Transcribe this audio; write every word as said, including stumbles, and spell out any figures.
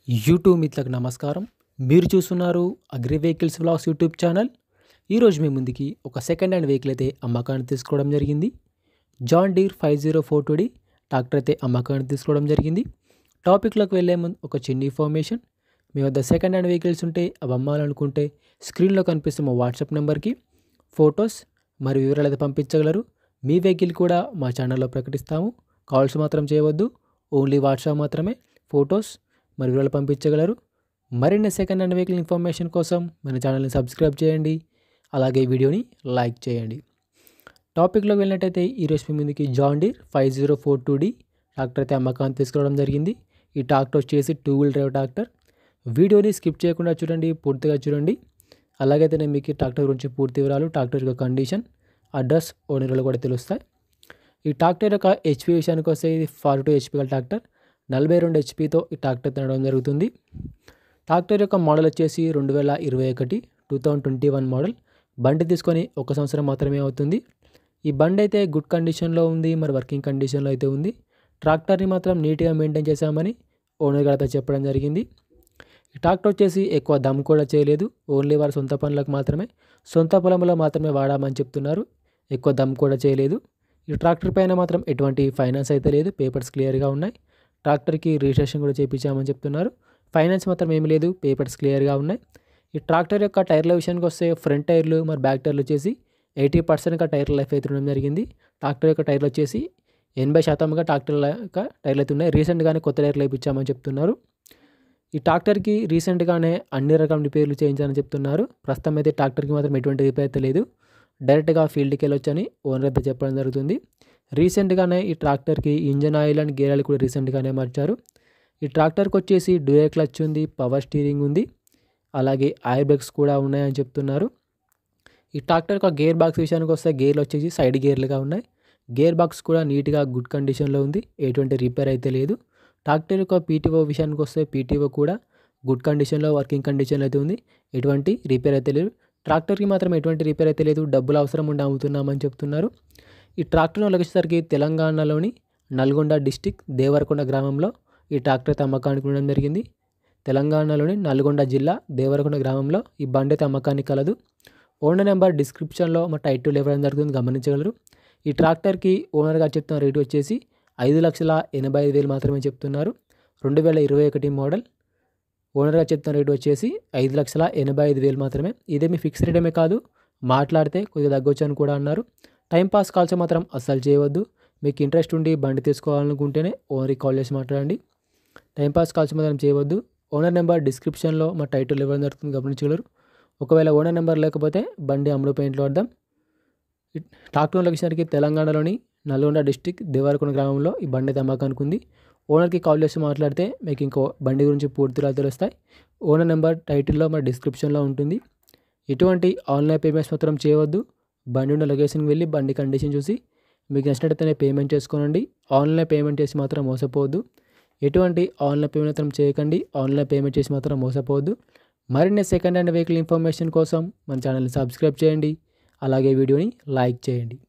YouTube మిత్రులకు నమస్కారం. మీరు చూస్తున్నారు agri vehicles vlogs YouTube channel. ఈరోజు మీ ముందుకి ఒక సెకండ్ హ్యాండ్ వెహికల్ అయితే అమ్మకానికి తీసుకోవడం జరిగింది. John Deere five zero four two D tractor అయితే అమ్మకానికి తీసుకోవడం జరిగింది. టాపిక్లోకి వెళ్ళే ముందు ఒక చిన్న ఇన్ఫర్మేషన్. మీ వద్ద సెకండ్ హ్యాండ్ వెహికల్స్ ఉంటే అవి అమ్మాలనుకుంటే స్క్రీన్లో కనిపిస్తున్న మా వాట్సాప్ నెంబర్కి ఫొటోస్ మరియు వివరాలు అయితే పంపించగలరు. మీ వెహికల్ కూడా మా ఛానల్లో ప్రకటిస్తాము. కాల్స్ మాత్రం చేయవద్దు, ఓన్లీ వాట్సాప్ మాత్రమే ఫొటోస్ మరి వివరాలు పంపించగలరు. మరిన్ని సెకండ్ హ్యాండ్ వెహికల్ ఇన్ఫర్మేషన్ కోసం మన ఛానల్ని సబ్స్క్రైబ్ చేయండి, అలాగే వీడియోని లైక్ చేయండి. టాపిక్లోకి వెళ్ళినట్టయితే ఈరోజు మీ ముందుకి John Deere five zero four two D tractor అయితే అమ్మకాన్ని తీసుకోవడం జరిగింది. ఈ ట్రాక్టర్ వచ్చేసి టూ వీల్ డ్రైవ్ ట్రాక్టర్. వీడియోని స్కిప్ చేయకుండా చూడండి, పూర్తిగా చూడండి. అలాగైతే నేను మీకు ట్రాక్టర్ గురించి పూర్తి వివరాలు, ట్రాక్టర్ యొక్క కండిషన్, అడ్రస్, ఓనర్లు కూడా తెలుస్తాయి. ఈ ట్రాక్టర్ యొక్క హెచ్పి విషయానికి వస్తే ఇది ఫార్టీ టూ హెచ్పి గల ట్రాక్టర్. నలభై రెండు హెచ్పితో ఈ ట్రాక్టర్ తినడం జరుగుతుంది. ట్రాక్టర్ యొక్క మోడల్ వచ్చేసి రెండు వేల ఇరవై ఒకటి two thousand twenty one model. బండి తీసుకొని ఒక సంవత్సరం మాత్రమే అవుతుంది. ఈ బండి అయితే గుడ్ కండిషన్లో ఉంది, మరి వర్కింగ్ కండిషన్లో అయితే ఉంది. ట్రాక్టర్ని మాత్రం నీట్గా మెయింటైన్ చేశామని ఓనర్ గారితో చెప్పడం జరిగింది. ఈ ట్రాక్టర్ వచ్చేసి ఎక్కువ దమ్ కూడా చేయలేదు, ఓన్లీ వారి సొంత పనులకు మాత్రమే, సొంత పొలంలో మాత్రమే వాడామని చెప్తున్నారు. ఎక్కువ దమ్ కూడా చేయలేదు. ఈ ట్రాక్టర్ పైన మాత్రం ఎటువంటి ఫైనాన్స్ అయితే లేదు, పేపర్స్ క్లియర్గా ఉన్నాయి. ట్రాక్టర్కి రిజిస్ట్రేషన్ కూడా చేయించామని చెప్తున్నారు. ఫైనాన్స్ మాత్రం ఏమీ లేదు, పేపర్స్ క్లియర్గా ఉన్నాయి. ఈ ట్రాక్టర్ యొక్క టైర్ల విషయానికి వస్తే ఫ్రంట్ టైర్లు మరి బ్యాక్ టైర్లు వచ్చేసి ఎయిటీ పర్సెంట్గా టైర్ లైఫ్ అయితే ఉండడం జరిగింది. ట్రాక్టర్ యొక్క టైర్లు వచ్చేసి ఎనభై శాతంగా ట్రాక్టర్ యొక్క టైర్లు అయితే ఉన్నాయి. రీసెంట్గానే కొత్త టైర్లు వేయించామని చెప్తున్నారు. ఈ ట్రాక్టర్కి రీసెంట్గానే అన్ని రకం రిపేర్లు చేయించాలని చెప్తున్నారు. ప్రస్తుతం అయితే ట్రాక్టర్కి మాత్రం ఎటువంటి రిపేర్ అయితే లేదు, డైరెక్ట్గా ఫీల్డ్కి వెళ్ళొచ్చని ఓనర్ అయితే చెప్పడం జరుగుతుంది. రీసెంట్గానే ఈ ట్రాక్టర్కి engine oil and gear oil కూడా రీసెంట్గానే మార్చారు. ఈ ట్రాక్టర్కి వచ్చేసి డ్యూయల్ క్లచ్ ఉంది, పవర్ స్టీరింగ్ ఉంది, అలాగే ఎయిర్ బ్రేక్స్ కూడా ఉన్నాయని చెప్తున్నారు. ఈ ట్రాక్టర్ యొక్క గేర్ బాక్స్ విషయానికి వస్తే గేర్లు వచ్చేసి సైడ్ గేర్లుగా ఉన్నాయి. గేర్ బాక్స్ కూడా నీట్గా గుడ్ కండిషన్లో ఉంది, ఎటువంటి రిపేర్ అయితే లేదు. ట్రాక్టర్ యొక్క పీటీఓ విషయానికి వస్తే పీటీఓ కూడా గుడ్ కండిషన్లో వర్కింగ్ కండిషన్లో అయితే ఉంది, ఎటువంటి రిపేర్ అయితే లేదు. ట్రాక్టర్కి మాత్రం ఎటువంటి రిపేర్ అయితే లేదు, డబ్బులు అవసరం ఉండి అమ్ముతున్నామని చెప్తున్నారు. ఈ ట్రాక్టర్ను వచ్చేసరికి తెలంగాణలోని నల్గొండ డిస్టిక్ దేవరకొండ గ్రామంలో ఈ ట్రాక్టర్ అయితే అమ్మకానికి ఉండడం జరిగింది. తెలంగాణలోని నల్గొండ జిల్లా దేవరకొండ గ్రామంలో ఈ బండి అయితే అమ్మకానికి కలదు. ఓనర్ నెంబర్ డిస్క్రిప్షన్లో మా టైటిల్ ఇవ్వడం జరుగుతుంది, గమనించగలరు. ఈ ట్రాక్టర్కి ఓనర్గా చెప్తున్న రేటు వచ్చేసి ఐదు లక్షల ఎనభై ఐదు వేలు మాత్రమే చెప్తున్నారు. రెండు వేల ఇరవై ఒకటి మోడల్. ఓనర్గా చెప్తున్న రేటు వచ్చేసి ఐదు లక్షల ఎనభై ఐదు వేలు మాత్రమే. ఇదేమి ఫిక్స్ రేటమే కాదు, మాట్లాడితే కొద్దిగా తగ్గొచ్చు అని కూడా అన్నారు. టైంపాస్ కాల్స్ మాత్రం అస్సలు చేయవద్దు. మీకు ఇంట్రెస్ట్ ఉండి బండి తీసుకోవాలనుకుంటేనే ఓనర్కి కాల్ చేసి మాట్లాడండి. టైంపాస్ కాల్స్ మాత్రం చేయవద్దు. ఓనర్ నెంబర్ డిస్క్రిప్షన్లో మా టైటిల్ ఇవ్వడం జరుగుతుంది, గమనించగలరు. ఒకవేళ ఓనర్ నెంబర్ లేకపోతే బండి అమ్ముడు పెయింట్లో వద్దాం. ట్రాక్టర్ లొకేషన్కి తెలంగాణలోని నల్గొండ డిస్టిక్ దేవరకొండ గ్రామంలో ఈ బండి అయితే అమ్మకానికి ఉంది. ఓనర్కి కాల్ చేసి మాట్లాడితే మీకు ఇంకో బండి గురించి పూర్తిగా తెలుస్తాయి. ఓనర్ నెంబర్ టైటిల్లో మా డిస్క్రిప్షన్లో ఉంటుంది. ఎటువంటి ఆన్లైన్ పేమెంట్స్ మాత్రం చేయవద్దు. బండి ఉన్న లొకేషన్కి వెళ్ళి బండి కండిషన్ చూసి మీకు నచ్చినట్టయితేనే పేమెంట్ చేసుకోనండి. ఆన్లైన్ పేమెంట్ చేసి మాత్రం మోసపోవద్దు. ఎటువంటి ఆన్లైన్ పేమెంట్ మాత్రం చేయకండి. ఆన్లైన్ పేమెంట్ చేసి మాత్రం మోసపోవద్దు. మరిన్ని సెకండ్ హ్యాండ్ వెహికల్ ఇన్ఫర్మేషన్ కోసం మన ఛానల్ని సబ్స్క్రైబ్ చేయండి, అలాగే వీడియోని లైక్ చేయండి.